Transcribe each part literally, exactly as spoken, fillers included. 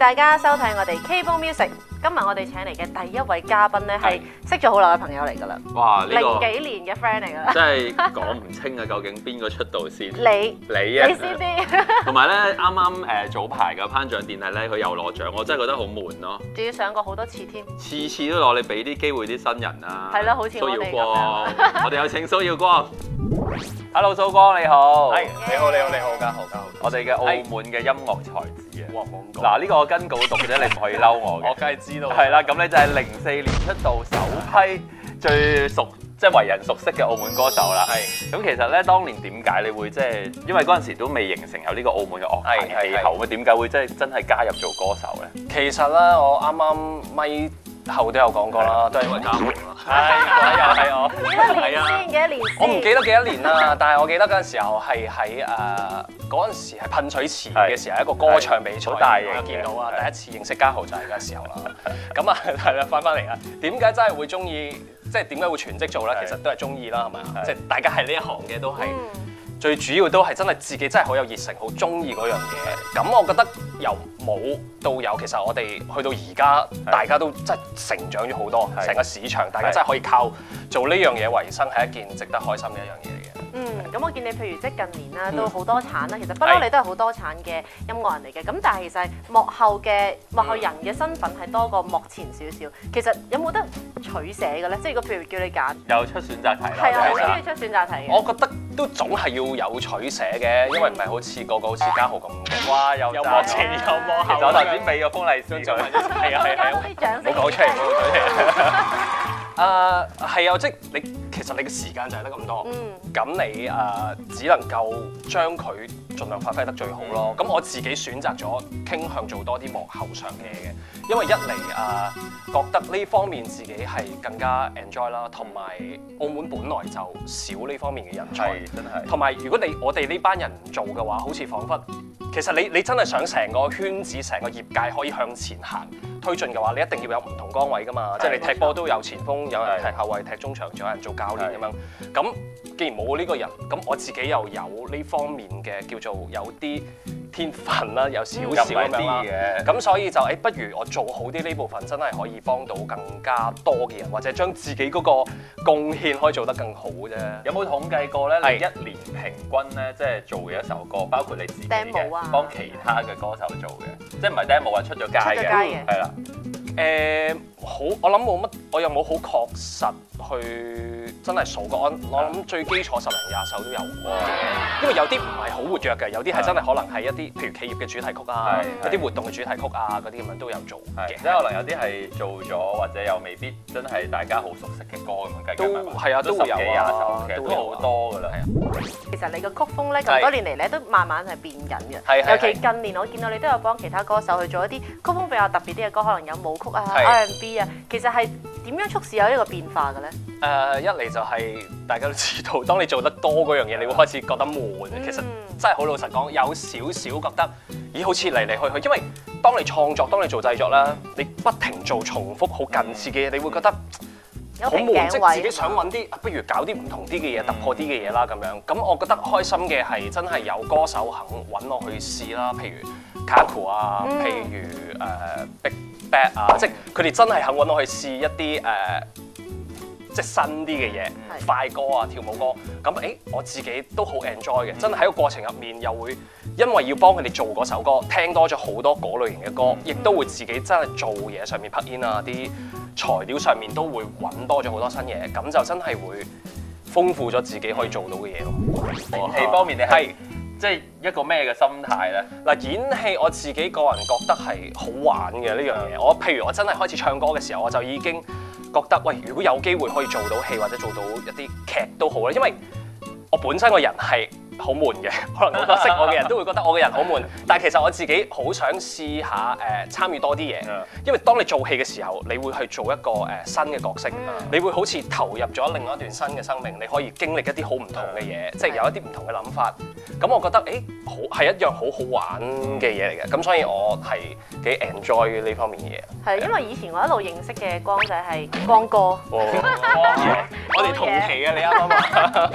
大家收睇我哋 K-Pop Music。今日我哋請嚟嘅第一位嘉賓咧，係識咗好耐嘅朋友嚟㗎啦。 哇！呢個零幾年嘅 friend 嚟㗎啦。 真係講唔清啊，究竟邊個出道先？ 你你啊！ 你先啲。 同埋咧，啱啱誒早排嘅頒獎典禮咧，佢又攞獎，我真係覺得好悶咯。 仲要上過好多次添。 次次都攞，你俾啲機會啲新人啊。 係咯，好似我哋咁樣。 蘇耀光，我哋有請蘇耀光。Hello， 蘇光你好。 係你好，你好，你好，家豪，家豪。 我哋嘅澳門嘅音樂才子啊。 哇，冇咁講。 嗱，呢個我跟稿讀嘅啫，你唔可以嬲我嘅。 我梗係知道。 係啦，咁你就係零四年出道首批最熟，即係為人熟悉嘅澳門歌手啦。係。咁其實咧，當年點解你會即係，因為嗰陣時都未形成有呢個澳門嘅樂壇氣候，咁點解會即係真係加入做歌手咧？ 其實咧，我啱啱咪後都有講過啦，都係因為家豪啦。係，又係我。 幾多年先？幾多年先？ 我唔記得幾多年啦，但係我記得嗰陣時候係喺誒嗰陣時係噴水池嘅時候，一個歌唱比賽， 好大型我見到啊，第一次認識家豪就係嗰時候啦。咁啊，係啦，翻返嚟啦。點解真係會中意？即係點解會全職做咧？其實都係中意啦，係咪啊？即係大家係呢一行嘅都係。最主要都係真係自己真係好有熱誠，好中意嗰樣嘢。咁我覺得由冇到有，其實我哋去到而家，大家都真係成長咗好多。成個市場，大家真係可以靠做呢樣嘢為生，係一件值得開心嘅一樣嘢嚟嘅。 嗯，咁我見你譬如即係近年啦，都好多產啦。其實不嬲你都係好多產嘅音樂人嚟嘅。咁但係其實幕後嘅幕後人嘅身份係多過幕前少少。其實有冇得取捨嘅咧？即係如果譬如叫你揀， 又出選擇題啦。 係啊，好中意出選擇題嘅。 我覺得都總係要有取捨嘅，因為唔係好似個個好似家豪咁。 哇！又有幕前有幕後。 其實我頭先俾個封利是佢。 係啊係啊。 啲掌聲。 冇講出嚟，冇講出嚟。誒係啊，即係你其實你嘅時間就係得咁多，咁、嗯、你誒、呃、只能夠將佢盡量發揮得最好咯。咁、嗯、我自己選擇咗傾向做多啲幕後上嘅嘢嘅，因為一嚟誒、呃、覺得呢方面自己係更加 enjoy 啦，同埋澳門本來就少呢方面嘅人才， 真係。同埋如果你我哋呢班人唔做嘅話，好似彷彿其實你你真係想成個圈子、成個業界可以向前行推進嘅話，你一定要有唔同崗位㗎嘛。即係你踢波都有前鋒，有人踢後衛，踢中場，仲有人做教練咁樣。咁既然冇呢個人，咁我自己又有呢方面嘅叫做有啲天分啦，有少少咁樣啦。咁所以就誒、欸，不如我做好啲呢部分，真係可以幫到更加多嘅人，或者將自己嗰個貢獻可以做得更好啫。 有冇統計過咧？你一年平均咧，即係做嘅一首歌，包括你自己嘅，幫其他嘅歌手做嘅，即係唔係 demo 啊，出咗街嘅，係啦。誒好，我諗冇乜，我又冇好確實去真係數過。我我諗最基礎十零廿首都有喎，因為有啲唔係好活躍嘅，有啲係真係可能係一啲譬如企業嘅主題曲啊，一啲活動嘅主題曲啊嗰啲咁樣都有做嘅。 即係可能有啲係做咗，或者又未必真係大家好熟悉嘅歌咁樣計。 都係啊，都會有啊， 其實都好多㗎啦。 其實你個曲風咧咁多年嚟咧都慢慢係變緊嘅，尤其近年我見到你都有幫其他歌手去做一啲曲風比較特別啲嘅歌，可能有舞曲啊、R and B 啊，其實係點樣促使有呢個變化嘅咧？ 誒、uh, 一嚟就係大家都知道，當你做得多嗰樣嘢，你會開始覺得悶。嗯、其實真係好老實講，有少少覺得，咦好似嚟嚟去去，因為當你創作、當你做製作啦，你不停做重複好近似嘅嘢，你會覺得好悶，即係自己想揾啲，不如搞啲唔同啲嘅嘢，突破啲嘅嘢啦咁樣。咁我覺得開心嘅係真係有歌手肯揾我去試啦，譬如 Kaku 啊，嗯、譬如誒、uh, Big Bad 啊，即係佢哋真係肯揾我去試一啲誒。Uh, 即係新啲嘅嘢，是快歌啊、跳舞歌，咁誒我自己都好 enjoy 嘅，真係喺個過程入面又會因為要幫佢哋做嗰首歌，聽多咗好多嗰類型嘅歌，亦、嗯、都會自己真係做嘢上面 put in 啊，啲材料上面都會揾多咗好多新嘢，咁就真係會豐富咗自己可以做到嘅嘢咯。 演戲方面你係即係一個咩嘅心態咧？ 嗱，演戲我自己個人覺得係好玩嘅呢樣嘢。我譬如我真係開始唱歌嘅時候，我就已經覺得喂，如果有機會可以做到戲或者做到一啲劇都好啦，因為我本身個人係好悶嘅，可能好多識我嘅人都會覺得我嘅人好悶，但係其實我自己好想試下誒、呃、參與多啲嘢，因為當你做戲嘅時候，你會去做一個誒、呃、新嘅角色，你會好似投入咗另外一段新嘅生命，你可以經歷一啲好唔同嘅嘢，即係有一啲唔同嘅諗法。咁我覺得誒好係一樣好好玩嘅嘢嚟嘅，咁所以我係幾 enjoy 呢方面嘅嘢。 係因為以前我一路認識嘅光仔係光哥， 我哋同期嘅你啱啱嘛？ 因為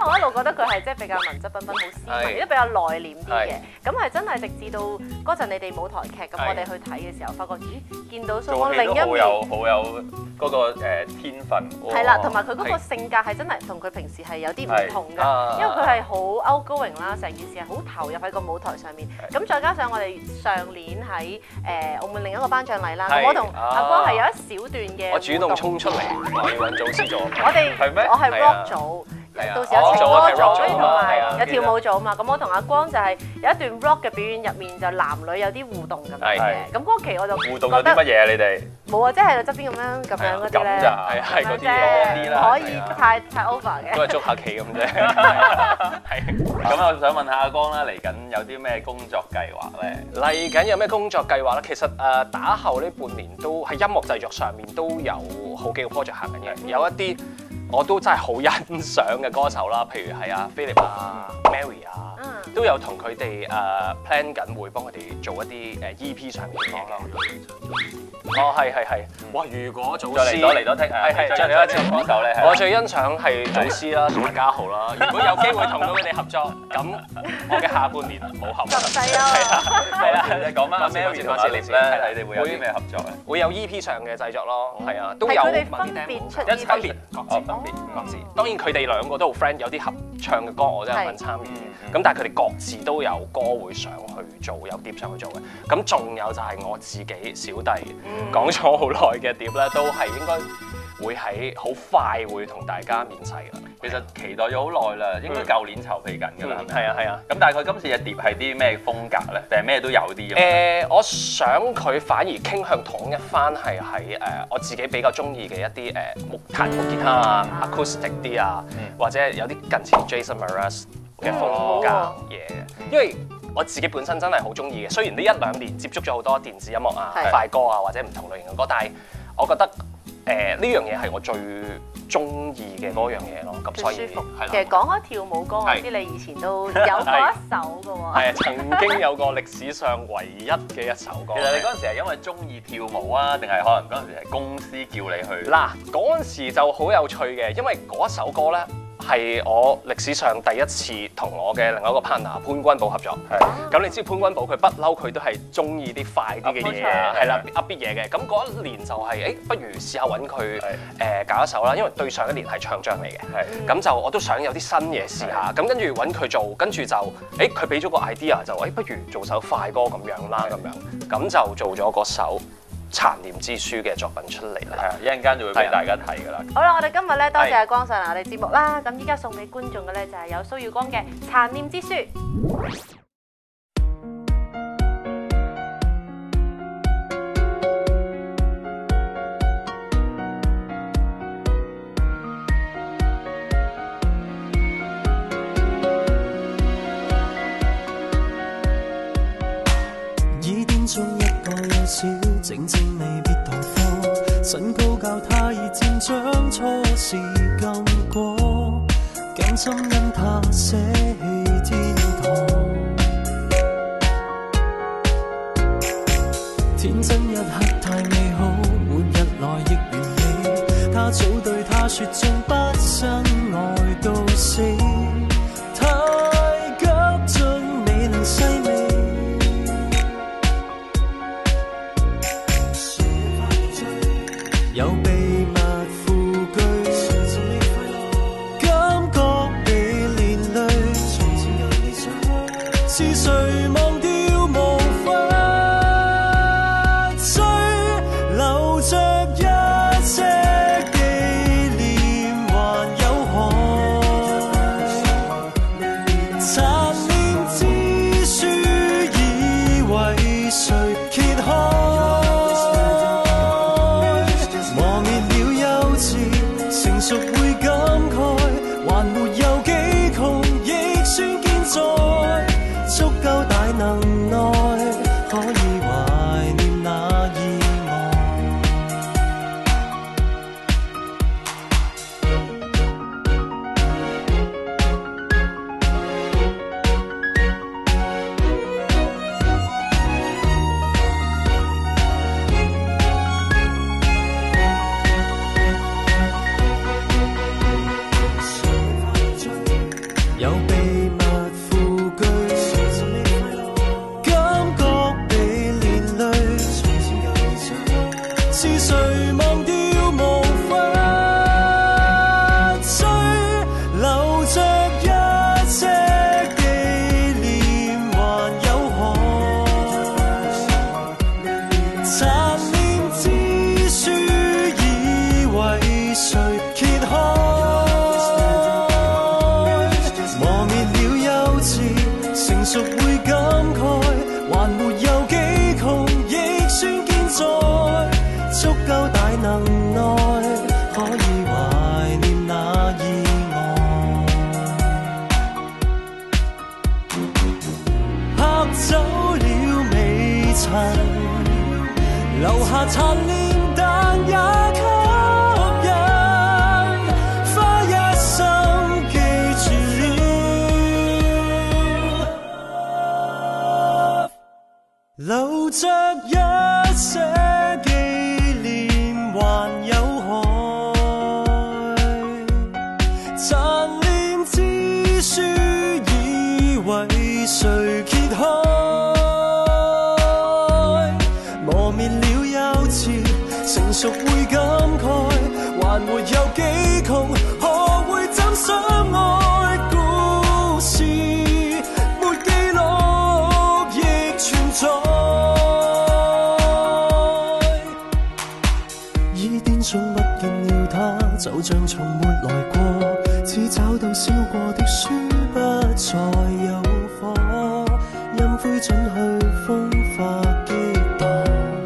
為我一路覺得佢係即係比較文質彬彬、好斯文，亦都比較內斂啲嘅。咁係真係直至到嗰陣你哋舞台劇咁，我哋去睇嘅時候，發覺咦，見到蘇芒另一面好有好有嗰個天分。 係啦，同埋佢嗰個性格係真係同佢平時係有啲唔同㗎，因為佢係好 outgoing 啦，成件事係好投入喺個舞台上面。咁再加上我哋上年喺誒澳門另一個頒獎禮啦，我同阿光係有一小段嘅， 我主動衝出嚟，我要揾祖師做。 我哋係咩？ 我係 rock 組。到時有情歌組同埋有跳舞組嘛，咁我同阿光就係有一段 rock 嘅表演入面，就男女有啲互動咁樣嘅。咁嗰期我就互動有啲乜嘢啊？你哋冇啊，即係喺側邊咁樣咁樣嗰啲咧， 係係嗰啲唔可以太太 over 嘅。 都係捉下棋咁啫。 係。咁我想問下阿光啦，嚟緊有啲咩工作計劃咧？ 嚟緊有咩工作計劃咧？其實誒打後呢半年都喺音樂製作上面都有好幾個 project 行緊嘅，有一啲我都真係好欣賞嘅歌手啦，譬如係阿 Philip 啊、Mary 啊，都有同佢哋誒 plan 緊會幫佢哋做一啲誒 E P 上面嘅嘢。哦，係係係。哇！如果祖師再嚟多嚟多聽，係係再嚟一次歌手咧， 我最欣賞係祖師啦同埋嘉豪啦。如果有機會同到佢哋合作，咁我嘅下半年冇合作。 咁細啊！ 係啦， 你講翻 Mary 同阿力咧，你哋會有啲咩合作咧？ 會有 E P 上嘅製作咯，係啊，都有。 佢哋分別出一分別各自分別各自。當然佢哋兩個都好 friend，有啲合唱嘅歌我都有份參與嘅。咁但係佢哋各自都有歌會上去做，有碟上去做嘅。咁仲有就係我自己小弟講咗好耐嘅碟咧，都係應該會喺好快會同大家面世㗎啦。 其實期待咗好耐啦，應該舊年籌備緊㗎啦。 係啊係啊。 咁大概今次嘅碟係啲咩風格咧？定係咩都有啲？ 誒，我想佢反而傾向統一翻係喺誒我自己比較中意嘅一啲誒木彈木吉他啊、acoustic 啲啊，或者有啲近似 Jason Mraz 嘅風格嘢嘅，因為我自己本身真係好中意嘅。雖然呢一兩年接觸咗好多電子音樂啊、快歌啊或者唔同類型嘅歌，但係我覺得誒呢樣嘢係我最中意嘅嗰樣嘢咯。咁所以舒服。其實講開跳舞歌，我知你以前都有過一首㗎喎。 係啊，曾經有過歷史上唯一嘅一首歌。 其實你嗰陣時係因為中意跳舞啊，定係可能嗰陣時係公司叫你去？ 嗱，嗰陣時就好有趣嘅，因為嗰一首歌咧，係我歷史上第一次同我嘅另外一個 partner 潘君寶合作。係。咁你知潘君寶佢不嬲，佢都係中意啲快啲嘅嘢，係啦 upbeat 嘢嘅。咁嗰一年就係、是，誒，不如試下揾佢誒搞一首啦，因為對上一年係唱將嚟嘅。係。咁就我都想有啲新嘢試下，咁跟住揾佢做，跟住就，誒，佢俾咗個 idea 就，誒，不如做首快歌咁樣啦，咁樣，咁就做咗嗰首殘念之書嘅作品出嚟啦，係啊，一陣間就會俾大家睇㗎啦。好啦，我哋今日咧多謝阿光上嚟我哋節目啦，咁依家送俾觀眾嘅咧就係有蘇耀光嘅《殘念之書》。 已變中一個幼小，靜靜未必同課，身高較他已漸將初時禁過，甘心因他捨棄天堂。天真一刻太美好，末日來亦完美，他早對他說將不相愛到死，太急進未能細味。有秘密負據，感覺被連累，是誰忘掉無法追，留着一些紀念還有害，殘念之書已為誰揭開？熟會感慨，還沒有幾窮，亦算健在，足夠大能。 熟會感慨，還沒有幾窮，亦算健在，足夠大能耐，可以懷念那意外。嚇走了微塵，留下殘念，但也吸引，花一生記住了，留着一些紀念還有害，殘念之書以為誰揭開，磨滅了幼稚，成熟會感慨，還沒有幾窮，何會怎相愛？故事沒記錄亦存在，已癲送不見了他，就像從沒來過，只找到燒過的書不再有火，陰灰準去風化激盪。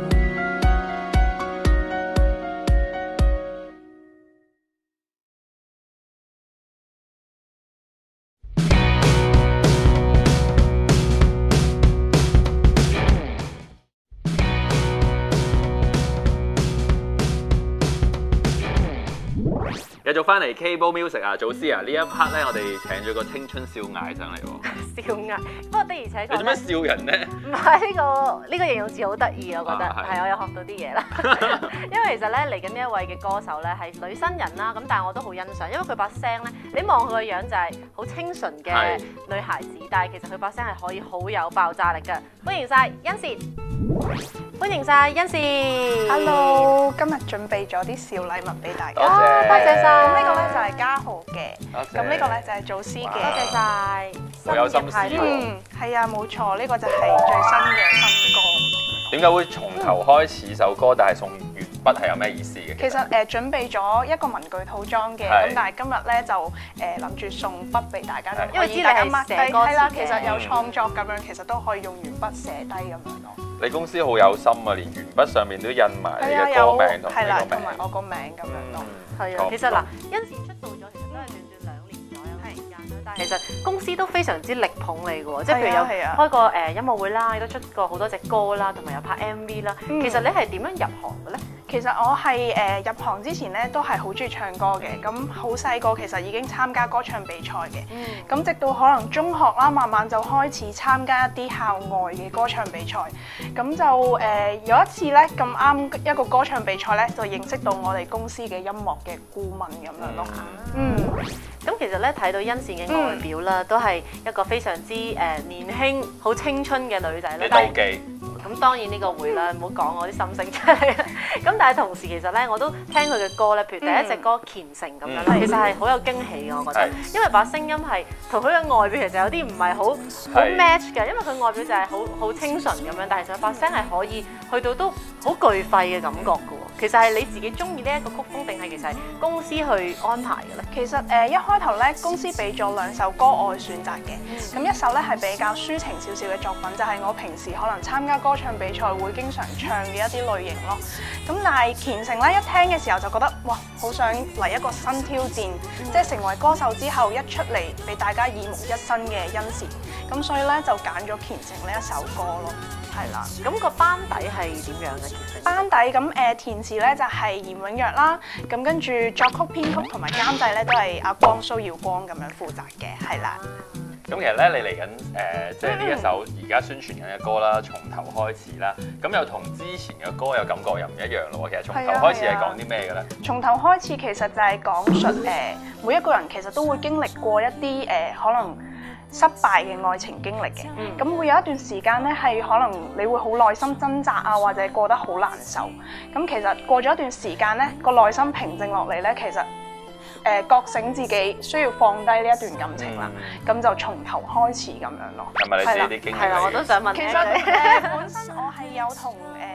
繼續翻嚟 Cable Music 啊，祖師啊，呢一 part 咧，我哋請咗個青春少艾上嚟喎。 少艾，不過的而且確。 你做咩笑人咧？ 唔係呢個呢個形容詞好得意，我覺得係我有學到啲嘢啦。因為其實咧嚟緊呢一位嘅歌手咧係女新人啦，咁但係我都好欣賞，因為佢把聲咧，你望佢個樣就係好清純嘅女孩子，但係其實佢把聲係可以好有爆炸力嘅。歡迎晒欣善，歡迎晒欣善。 Hello， 今日準備咗啲小禮物俾大家。 多謝， 多謝晒。 咁呢個咧就係嘉豪嘅，咁呢個咧就係祖師嘅。 多謝晒。 好有心思。 嗯，係啊，冇錯，呢個就係最新嘅新歌。 點解會從頭開始首歌，但係送鉛筆係有咩意思嘅？ 其實誒準備咗一個文具套裝嘅，咁但係今日咧就誒諗住送筆俾大家， 因為知大家寫歌詞嘅。 係啦，其實有創作咁樣，其實都可以用鉛筆寫低咁樣咯。 你公司好有心啊，連鉛筆上面都印埋你嘅歌名同係啦， 你個名， 同埋我個名咁樣咯。 係啊，其實嗱，欣善出道咗，其實都係短短兩年左右嘅時間啦。但係其實公司都非常之力捧你嘅喎，即係譬如有開過誒音樂會啦，亦都出過好多隻歌啦，同埋有拍 M V 啦。其實你係點樣入行嘅咧？ 其實我係誒入行之前咧，都係好中意唱歌嘅。咁好細個其實已經參加歌唱比賽嘅。咁、嗯、直到可能中學啦，慢慢就開始參加一啲校外嘅歌唱比賽。咁就誒、呃、有一次咧，咁啱一個歌唱比賽咧，就認識到我哋公司嘅音樂嘅顧問咁樣咯。嗯。 咁、嗯、其實咧睇到欣善嘅外表啦，嗯、都係一個非常之誒年輕、好青春嘅女仔啦。 你妒忌？ 咁當然呢個會啦，唔好講我啲心聲出嚟。咁但係同時其實咧，我都聽佢嘅歌咧，譬如第一隻歌《虔誠》咁樣啦，其實係好有驚喜嘅，我覺得。因為把聲音係同佢嘅外表其實有啲唔係好好 match 嘅，因為佢外表就係好好清純咁樣，但係其實把聲係可以去到都好巨肺嘅感覺嘅喎。其實係你自己中意呢一個曲風，定係其實係公司去安排嘅咧？ 其實誒、呃、一開頭咧，公司俾咗兩首歌我去選擇嘅。咁、嗯、一首咧係比較抒情少少嘅作品，就係、是、我平時可能參加歌唱比賽會經常唱嘅一啲類型咯。咁但係虔誠咧，一聽嘅時候就覺得哇，好想嚟一個新挑戰，嗯、即係成為歌手之後一出嚟俾大家耳目一新嘅欣善。咁所以咧就揀咗虔誠呢一首歌咯。係啦， 咁個班底係點樣嘅？其實班底咁誒填詞咧就係嚴永若啦，咁跟住作曲編曲同埋監製咧都係阿光蘇耀光咁樣負責嘅，係啦。 咁其實咧你嚟緊誒即係呢一首而家宣傳緊嘅歌啦，從頭開始啦，咁又同之前嘅歌有感覺又唔一樣咯喎。其實從頭開始係講啲咩嘅咧？ 從頭開始其實就係講述誒、呃、每一個人其實都會經歷過一啲誒、呃、可能失敗嘅愛情經歷嘅，咁、嗯、會有一段時間咧係可能你會好內心掙扎啊，或者過得好難受。咁其實過咗一段時間咧，個內心平靜落嚟咧，其實誒、呃、覺醒自己需要放低呢一段感情啦，咁、嗯、就從頭開始咁樣咯。 係咪你自己啲經歷？ 係啦，我都想問。 其實誒、呃、本身我係有同誒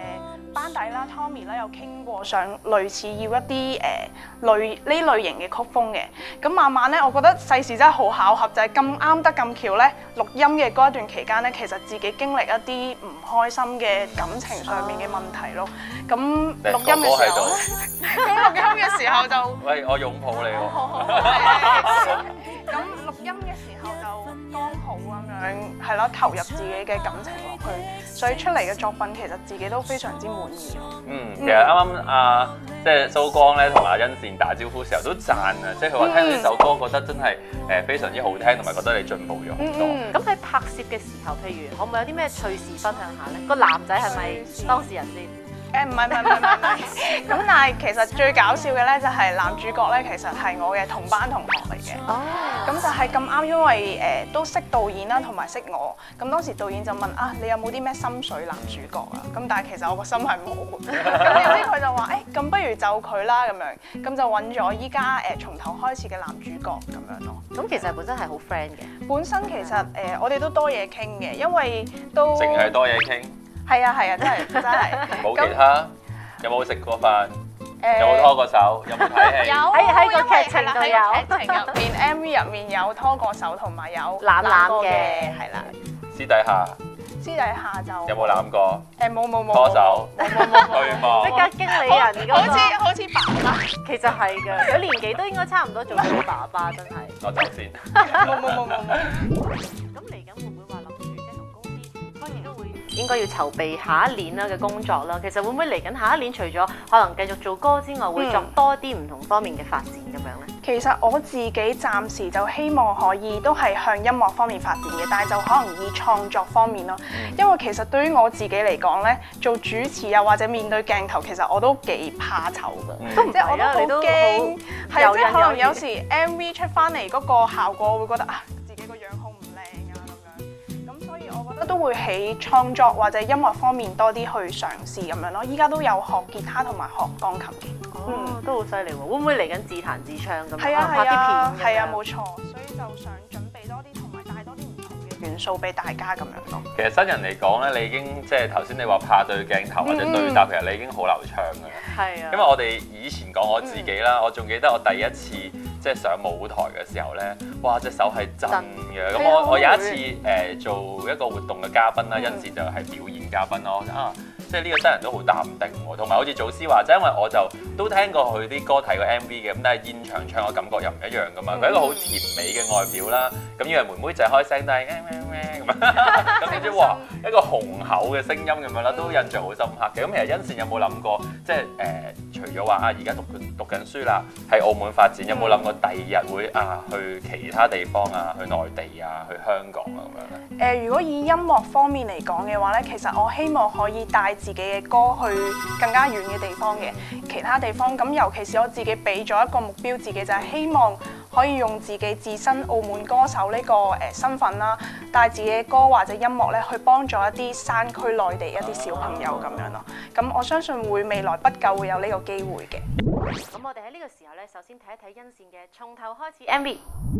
班底啦 Tommy 啦有傾過想類似要一啲誒、呃、類呢類型嘅曲風嘅，咁慢慢咧，我覺得世事真係好巧合，就係咁啱得咁巧咧，錄音嘅嗰一段期間咧，其實自己經歷一啲唔開心嘅感情上面嘅問題咯。咁錄音嘅時候，咁錄音嘅時候就， 喂，我擁抱你喎。 咁錄音嘅時候就剛好咁樣，係咯，投入自己嘅感情落去，所以出嚟嘅作品其實自己都非常之滿意咯。 嗯，其實啱啱阿即係蘇光咧同阿欣善打招呼時候都讚啊，即係佢話聽到呢首歌覺得真係誒非常之好聽，同埋覺得你進步咗好多。 咁喺拍攝嘅時候，譬如可唔可以有啲咩趣事分享下咧？個男仔係咪當事人先？ 誒唔係唔係唔係唔係，咁但係其實最搞笑嘅咧就係男主角咧，其實係我嘅同班同學嚟嘅。哦。咁就係咁啱，因為誒、呃、都識導演啦，同埋識我。咁當時導演就問啊，你有冇啲咩心水男主角啊？咁但係其實我個心係冇。咁有啲佢就話誒，咁、欸、不如就佢啦咁樣，咁就揾咗依家誒從頭開始嘅男主角咁樣咯。 咁其實本身係好 friend 嘅。本身其實誒、呃、我哋都多嘢傾嘅，因為都淨係多嘢傾。 係啊係啊，真係真係。 冇其他？有冇食過飯？有冇拖過手？有冇睇戲？ 有喺喺個劇情度有。 劇情入面 M V 入面有拖過手，同埋有攬攬嘅，係啦。 私底下？ 私底下就有冇攬過？ 誒冇冇冇。 拖手？ 冇冇冇。 對望。 即刻經理人嗰個。 好似好似爸爸。 其實係嘅，佢年紀都應該差唔多做佢爸爸，真係。 我走先。 冇冇冇冇冇。 咁嚟緊會唔會話諗住即係同公司，當然都會應該要籌備下一年啦嘅工作啦。其實會唔會嚟緊下一年除咗可能繼續做歌之外，會作多啲唔同方面嘅發展咁樣咧？ 其實我自己暫時就希望可以都係向音樂方面發展嘅，但係就可能以創作方面咯。因為其實對於我自己嚟講咧，做主持又或者面對鏡頭，其實我都幾怕醜㗎， 都唔係啊， 我都好驚，係即係可能有時時 M V 出翻嚟嗰個效果，我會覺得啊自己個樣好唔靚啊咁樣。咁所以我覺得都會喺創作或者音樂方面多啲去嘗試咁樣咯。依家都有學吉他同埋學鋼琴嘅。 哦，都好犀利喎！會唔會嚟緊自彈自唱咁？ 係啊拍啲片， 係啊冇錯，所以就想準備多啲，同埋帶多啲唔同嘅元素俾大家咁樣咯。 其實新人嚟講咧，你已經即係頭先你話怕對鏡頭或者對答，其實你已經好流暢㗎啦。係啊，因為我哋以前講我自己啦，我仲記得我第一次即係上舞台嘅時候咧，哇隻手係震嘅。咁我我有一次誒做一個活動嘅嘉賓啦，有陣時就係表演嘉賓咯啊。即係呢個真人都好淡定喎，同埋好似祖師話，就因為我就都聽過佢啲歌睇過 M V 嘅，咁但係現場唱嘅感覺又唔一樣噶嘛。佢係一個好甜美嘅外表啦，咁以為妹妹仔開聲都係咩咩咩咁樣，咁點知哇一個雄厚嘅聲音咁樣啦，都印象好深刻嘅。咁其實欣善有冇諗過，即係誒、呃、除咗話啊而家讀讀緊書啦，喺澳門發展，有冇諗過第二日會啊去其他地方啊，去內地啊，去香港啊咁樣咧？ 誒、呃，如果以音樂方面嚟講嘅話咧，其實我希望可以帶自己嘅歌去更加遠嘅地方嘅，其他地方咁，尤其是我自己俾咗一個目標，自己就係希望可以用自己自身澳門歌手呢個誒身份啦，帶自己嘅歌或者音樂咧去幫助一啲山區內地一啲小朋友咁樣咯。咁我相信會未來不久會有呢個機會嘅。 咁我哋喺呢個時候咧，首先睇一睇欣善嘅從頭開始 M V。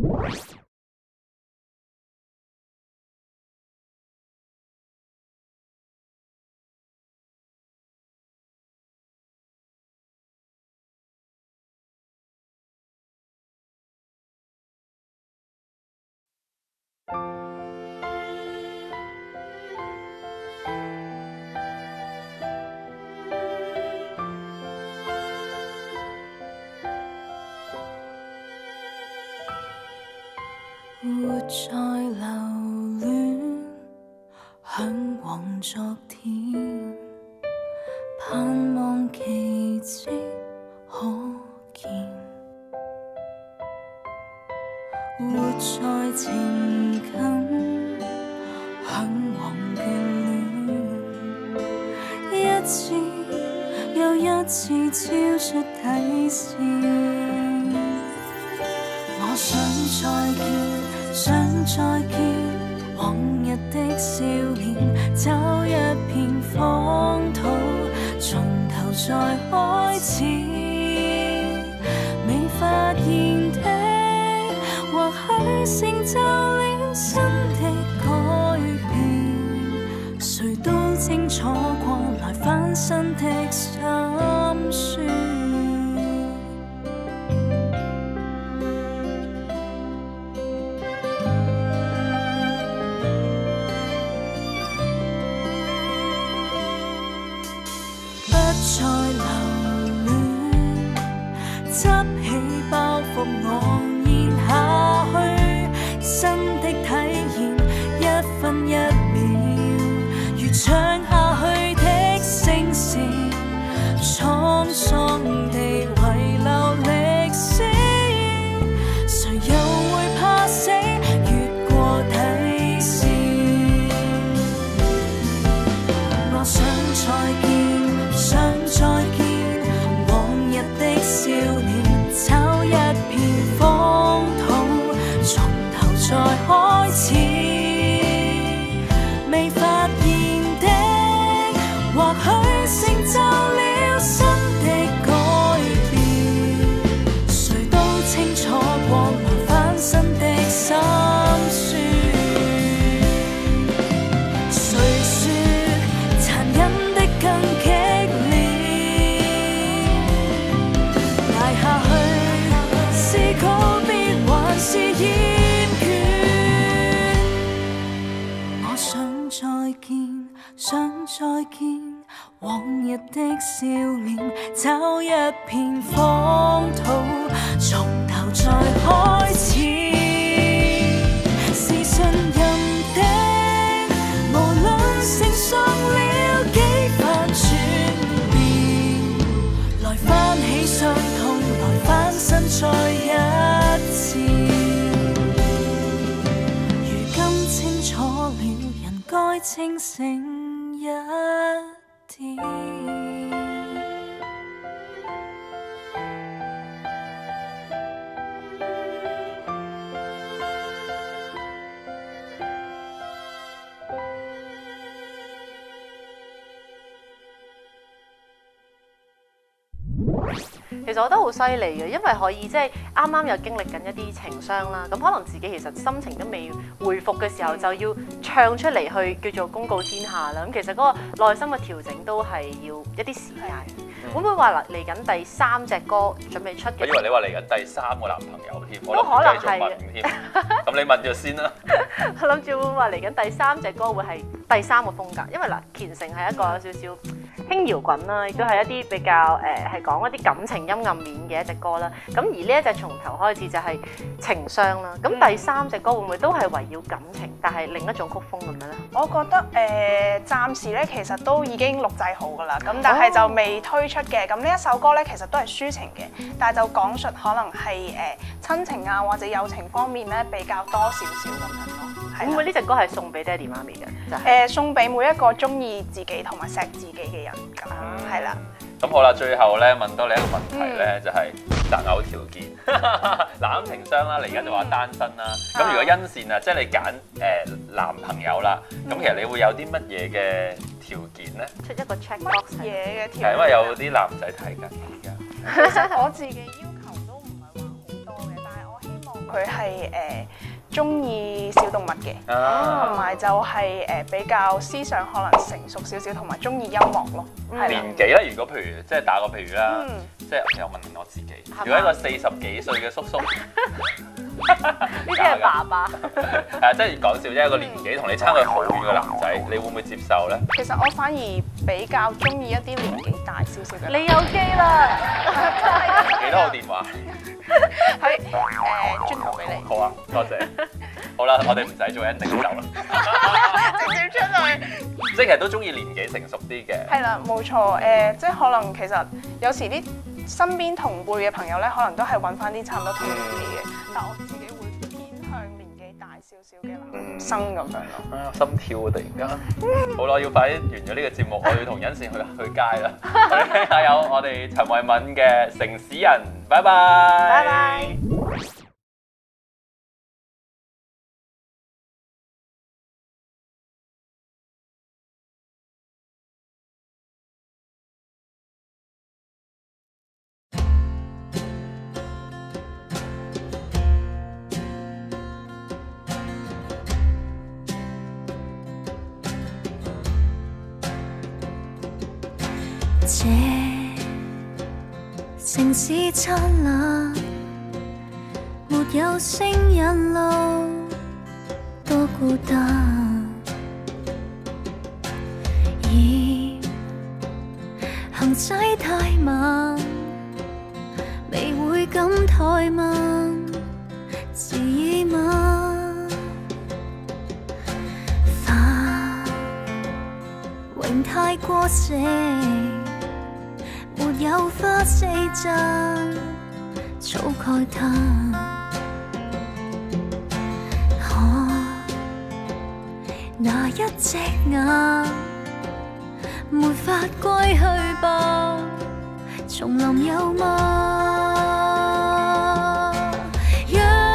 活在留戀，向往昨天，盼望奇蹟可見。活在情感，向往眷戀，一次又一次超出體線。我想再見。想再見往日的笑臉，找一片荒土，從頭再開始。未發現的，或許成就了新的改變。誰都清楚過來翻身的再留戀，執起包袱昂然下去，新的體驗一分一秒，如唱下去的聲線，滄桑地遺留歷史，誰又會怕死越過底線？我想再見，想再見往日的少年，找一片荒土，從頭再開始。未發現的，或許成就了新的改變。誰都清楚過來翻身的心酸。誰說殘忍的更激烈？捱下去是告別還是厭倦？我想再見，想再見往日的少年，找一片荒土，從頭再開始。是信任的，無論承受了幾番轉變，來翻起傷痛，來翻身再一次。如今清楚了，人該清醒一點。 其實我覺得好犀利嘅，因為可以即係啱啱又經歷緊一啲情傷啦，咁可能自己其實心情都未回復嘅時候，就要唱出嚟去叫做公告天下啦。咁其實嗰個內心嘅調整都係要一啲時間。嗯、會唔會話嚟嚟緊第三隻歌準備出嘅？ 我以為你話嚟緊第三個男朋友添， 都可能係添。咁你問咗先啦。 我諗住會唔會話嚟緊第三隻歌會係第三個風格？因為嗱，虔誠係一個有少少輕搖滾啦，亦都係一啲比較誒係講一啲感情陰暗面嘅一隻歌啦。咁而呢一隻從頭開始就係情傷啦。咁、嗯、第三隻歌會唔會都係圍繞感情，但係另一種曲風咁樣咧？ 我覺得誒、呃、暫時咧其實都已經錄製好㗎啦，咁但係就未推出嘅。咁呢一首歌咧其實都係抒情嘅，但係就講述可能係誒、呃、親情啊或者友情方面咧比較多少少咁樣咯。 會唔會呢隻歌係送俾爹哋媽咪嘅？就係、是呃、送俾每一個中意自己同埋錫自己嘅人咁，係、嗯、啦。 咁好啦，最後咧問多你一個問題咧，嗯、就係擇偶條件。嗱，情傷啦，嚟緊就話單身啦。咁、嗯、如果欣善啊，即係你揀誒男朋友啦，咁、嗯、其實你會有啲乜嘢嘅條件咧？ 出一個 check box 嘢嘅條件。 係因為有啲男仔睇緊而家。 其實我自己要求都唔係話好多嘅，但係我希望佢係誒中意小動物嘅，同埋、啊、就係誒比較思想可能成熟少少，同埋中意音樂咯。 嗯、年紀咧，如果譬如即係打個譬如啦，嗯、即係又問我自己，吧如果一個四十幾歲嘅叔叔， 呢啲係爸爸， 係啊，即係講笑啫，一個年紀同你差距好遠嘅男仔，你會唔會接受咧？ 其實我反而比較中意一啲年紀大少少嘅。 你有機啦， 幾多號電話？ 喺誒轉頭俾你。 好啊，多謝。好啦，我哋唔使做 ending 走啦， 直接出去。 即係其實都中意年紀成熟啲嘅。 係啦，冇錯。誒、呃，即係可能其實有時啲身邊同輩嘅朋友咧，可能都係揾翻啲差唔多同年紀嘅，嗯、但我自己會偏向年紀大少少嘅男生咁樣咯。 啊，心跳啊！突然間。好啦，要快啲完咗呢個節目，我要同欣善去去街啦。我哋聽下有我哋陳慧敏嘅《城市人》，拜拜。 拜拜。 這城市燦爛，沒有聲引路，多孤單。而行行駛太慢，未會感怠慢，是已嗎？繁榮太過盛，沒有花四讚，草蓋灘。那一隻眼，沒法歸去吧？叢林有嗎？若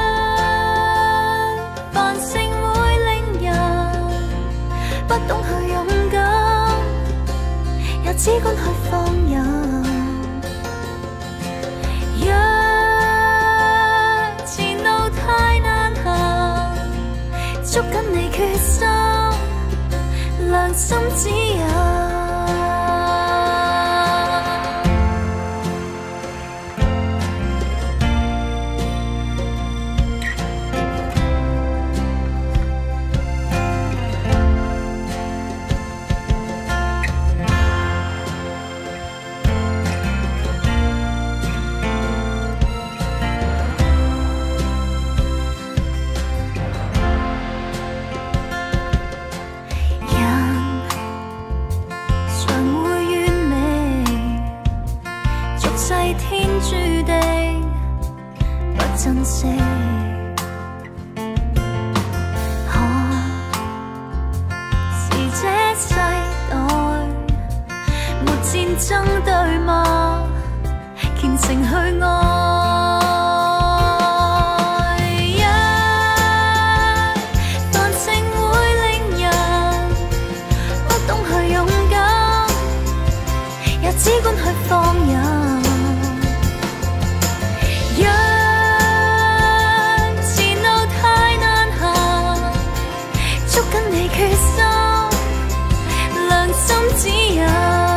繁盛會令人不懂去勇敢，也只管去放任。若前路太難行，捉緊你決心。良心指引，天注定不珍惜，可是這世代沒戰爭對嗎？虔誠去愛，一繁盛會令人不懂去勇敢，也只管去放任。決心，良心指引。